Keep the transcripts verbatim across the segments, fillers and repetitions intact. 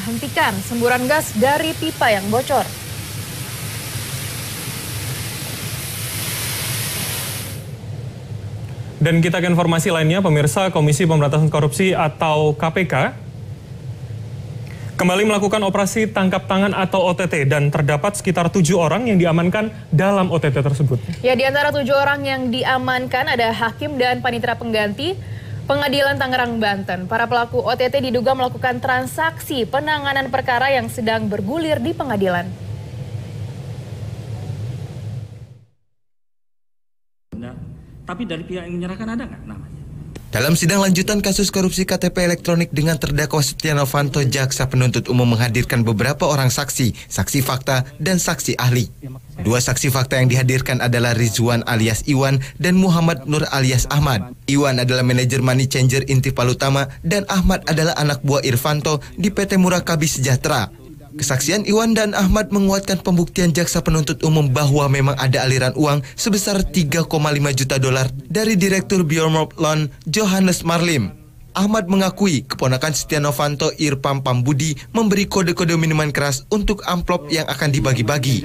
menghentikan semburan gas dari pipa yang bocor. Dan kita ke informasi lainnya, pemirsa, Komisi Pemberantasan Korupsi atau K P K kembali melakukan operasi tangkap tangan atau O T T dan terdapat sekitar tujuh orang yang diamankan dalam O T T tersebut. Ya, di antara tujuh orang yang diamankan ada hakim dan panitera pengganti Pengadilan Tangerang, Banten. Para pelaku O T T diduga melakukan transaksi penanganan perkara yang sedang bergulir di pengadilan. Tapi dari pihak yang menyerahkan ada nggak namanya? Dalam sidang lanjutan kasus korupsi K T P elektronik dengan terdakwa Setia Novanto, jaksa penuntut umum menghadirkan beberapa orang saksi, saksi fakta, dan saksi ahli. Dua saksi fakta yang dihadirkan adalah Rizwan alias Iwan dan Muhammad Nur alias Ahmad. Iwan adalah manajer money changer Inti Palutama dan Ahmad adalah anak buah Irvanto di P T Murakabi Sejahtera. Kesaksian Iwan dan Ahmad menguatkan pembuktian jaksa penuntut umum bahwa memang ada aliran uang sebesar tiga koma lima juta dolar dari Direktur Biomorph Loan Johannes Marlim. Ahmad mengakui keponakan Setia Novanto Irfan Pambudi memberi kode-kode minuman keras untuk amplop yang akan dibagi-bagi.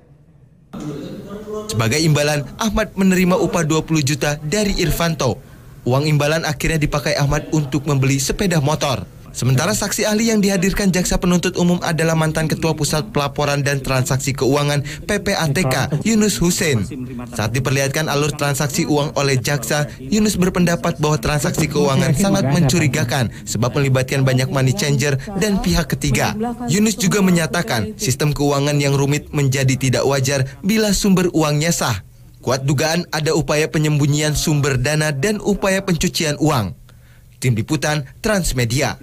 Sebagai imbalan, Ahmad menerima upah dua puluh juta dari Irvanto. Uang imbalan akhirnya dipakai Ahmad untuk membeli sepeda motor. Sementara saksi ahli yang dihadirkan jaksa penuntut umum adalah mantan Ketua Pusat Pelaporan dan Transaksi Keuangan P P A T K, Yunus Hussein. Saat diperlihatkan alur transaksi uang oleh jaksa, Yunus berpendapat bahwa transaksi keuangan sangat mencurigakan sebab melibatkan banyak money changer dan pihak ketiga. Yunus juga menyatakan sistem keuangan yang rumit menjadi tidak wajar bila sumber uangnya sah. Kuat dugaan ada upaya penyembunyian sumber dana dan upaya pencucian uang. Tim Liputan Transmedia.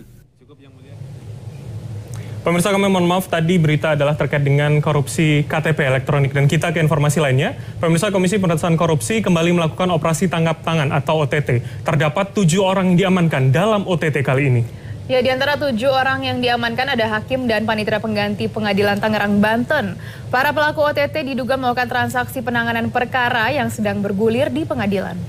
Pemirsa, kami mohon maaf, tadi berita adalah terkait dengan korupsi K T P elektronik. Dan kita ke informasi lainnya. Pemirsa, Komisi Pemberantasan Korupsi kembali melakukan operasi tangkap tangan atau O T T. Terdapat tujuh orang yang diamankan dalam O T T kali ini. Ya, di antara tujuh orang yang diamankan ada hakim dan panitera pengganti Pengadilan Tangerang, Banten. Para pelaku O T T diduga melakukan transaksi penanganan perkara yang sedang bergulir di pengadilan.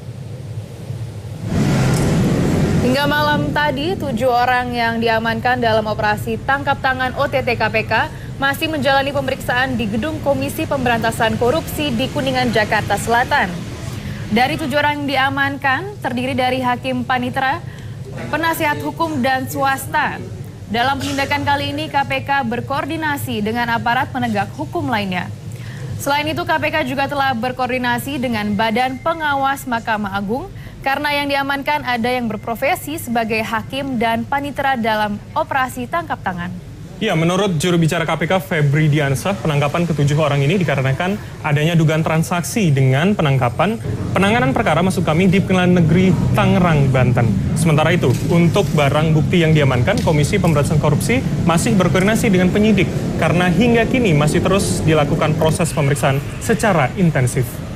Hingga malam tadi, tujuh orang yang diamankan dalam operasi tangkap tangan O T T K P K masih menjalani pemeriksaan di Gedung Komisi Pemberantasan Korupsi di Kuningan, Jakarta Selatan. Dari tujuh orang yang diamankan, terdiri dari hakim panitera, penasihat hukum, dan swasta. Dalam penindakan kali ini, K P K berkoordinasi dengan aparat penegak hukum lainnya. Selain itu, K P K juga telah berkoordinasi dengan Badan Pengawas Mahkamah Agung, karena yang diamankan ada yang berprofesi sebagai hakim dan panitera dalam operasi tangkap tangan. Ya, menurut juru bicara K P K Febri Diansah, penangkapan ketujuh orang ini dikarenakan adanya dugaan transaksi dengan penangkapan penanganan perkara masuk kami di Pengadilan Negeri Tangerang, Banten. Sementara itu, untuk barang bukti yang diamankan, Komisi Pemberantasan Korupsi masih berkoordinasi dengan penyidik karena hingga kini masih terus dilakukan proses pemeriksaan secara intensif.